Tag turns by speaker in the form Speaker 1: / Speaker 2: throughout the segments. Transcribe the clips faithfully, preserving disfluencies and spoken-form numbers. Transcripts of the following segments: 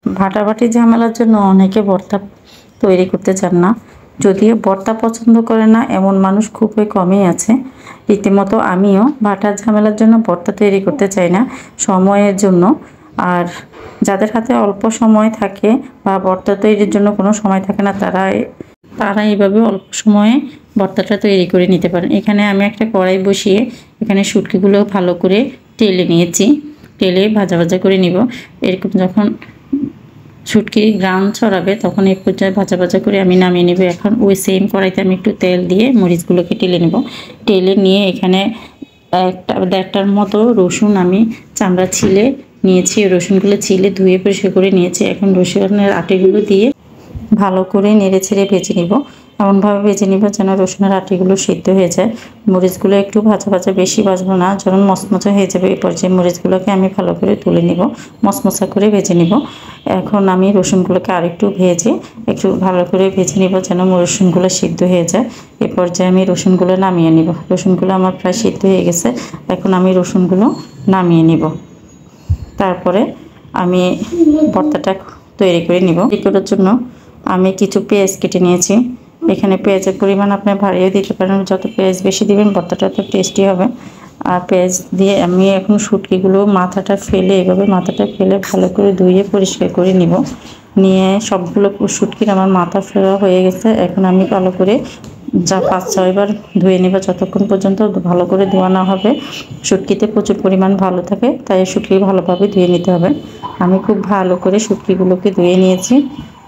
Speaker 1: ভাটাভাটি ঝামেলার জন্য অনেকে ভর্তা তৈরি করতে চান না। যদিও ভর্তা পছন্দ করে না এমন মানুষ খুবই কমই আছে। রীতিমতো আমিও ভাটার ঝামেলার জন্য ভর্তা তৈরি করতে চাই না, সময়ের জন্য। আর যাদের হাতে অল্প সময় থাকে বা ভর্তা তৈরির জন্য কোনো সময় থাকে না, তারা তারা এইভাবে অল্প সময়ে ভর্তাটা তৈরি করে নিতে পারেন। এখানে আমি একটা কড়াই বসিয়ে এখানে শুটকিগুলো ভালো করে তেলে নিয়েছি। তেলে ভাজা ভাজা করে নিব। এরকম যখন শুটকি গ্রান ছড়াবে তখন এই পর্যায়ে ভাজা ভাজা করে আমি নামিয়ে নেব। এখন ওই সেম কড়াইতে আমি একটু তেল দিয়ে মরিচগুলোকে টেলে নেব। টেলে নিয়ে এখানে একটা দেড়টার মতো রসুন আমি চামড়া ছিলে নিয়েছি। রসুনগুলো ছিলে ধুয়ে পরিষ্কার করে নিয়েছি। এখন রসুনের আটিগুলো দিয়ে ভালো করে নেড়ে ছেড়ে ভেজে নিব। এমনভাবে ভেজে নিব যেন রসুনের আটিগুলো সিদ্ধ হয়ে যায়। মরিচগুলো একটু ভাজা ভাজা, বেশি ভাজবো না, যখন মচমচা হয়ে যাবে এই পর্যায়ে মরিচগুলোকে আমি ভালো করে তুলে নিব, মচমচা করে ভেজে নিব। এখন আমি রসুনগুলোকে আরেকটু ভেজে একটু ভালো করে ভেজে নিব যেন রসুনগুলো সিদ্ধ হয়ে যায়। এই পর্যায়ে আমি রসুনগুলো নামিয়ে নিব। রসুনগুলো আমার প্রায় সিদ্ধ হয়ে গেছে। এখন আমি রসুনগুলো নামিয়ে নিব। তারপরে আমি ভর্তাটা তৈরি করে নিব। তৈরি করার জন্য আমি কিছু পেঁয়াজ কেটে নিয়েছি। এখানে পেঁয়াজের পরিমাণ আপনি বাড়িয়ে দিতে পারেন, যত পেঁয়াজ বেশি দিবেন ভর্তাটা তত টেস্টি হবে। আর পেঁয়াজ দিয়ে আমি এখন শুটকিগুলো মাথাটা ফেলে এভাবে মাথাটা ফেলে ভালো করে ধুয়ে পরিষ্কার করে নিব। নিয়ে সবগুলো শুটকির আমার মাথা ফেলা হয়ে গেছে। এখন আমি ভালো করে যা পাঁচ ছয়বার ধুয়ে নেব, যতক্ষণ পর্যন্ত ভালো করে ধোয়া না হবে। শুটকিতে প্রচুর পরিমাণ ভালো থাকে, তাই শুটকি ভালোভাবে ধুয়ে নিতে হবে। আমি খুব ভালো করে শুটকিগুলোকে ধুয়ে নিয়েছি।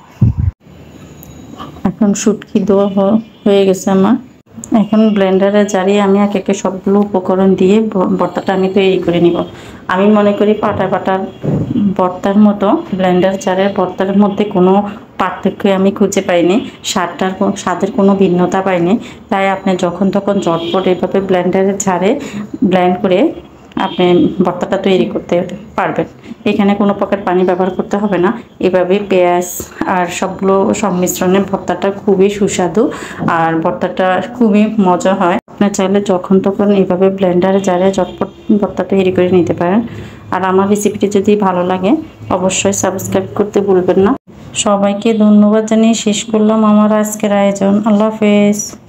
Speaker 1: এখন শুটকি ধোয়া হয়ে গেছে আমার। এখন ব্লেন্ডারে জারিয়ে আমি এক একে সবগুলো উপকরণ দিয়ে ভর্তাটা আমি তৈরি করে নিব। আমি মনে করি পাটা পাটার ভর্তার মতো ব্লেন্ডার জারের ভর্তার মধ্যে কোনো পার্থক্য আমি খুঁজে পাইনি, স্বাদটার স্বাদের কোনো ভিন্নতা পাইনি। তাই আপনি যখন তখন ঝটপট এভাবে ব্লেন্ডারে ঝাড়ে ব্লেন্ড করে আপনি ভর্তাটা তৈরি করতে পারবেন। এখানে কোনো প্রকার পানি ব্যবহার করতে হবে না। এভাবে পেঁয়াজ আর সবগুলো সংমিশ্রণে ভর্তাটা খুবই সুস্বাদু আর ভর্তাটা খুবই মজা হয়। আপনার চাইলে যখন তখন এইভাবে ব্লেন্ডারে জারে ঝটপট ভর্তা তৈরি করে নিতে পারেন। আর আমার রেসিপিটি যদি ভালো লাগে অবশ্যই সাবস্ক্রাইব করতে ভুলবেন না। সবাইকে ধন্যবাদ জানিয়ে শেষ করলাম আমার আজকের আয়োজন। আল্লাহ হাফেজ।